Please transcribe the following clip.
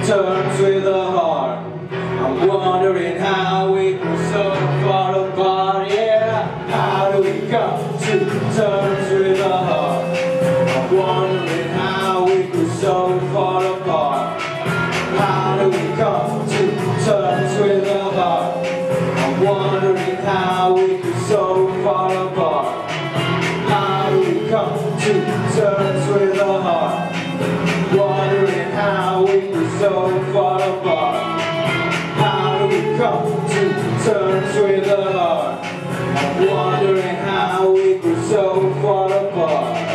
turns with a heart. I'm wondering how we grew so far apart, yeah. How do we come to terms with a heart? I'm wondering how we grew so far apart. How do we come to terms with a heart? I'm wondering how we grew so far apart. How do we come to terms with a heart? Wondering how we grew so far apart. How do we come to terms with a heart? I'm wondering how we grew so far apart.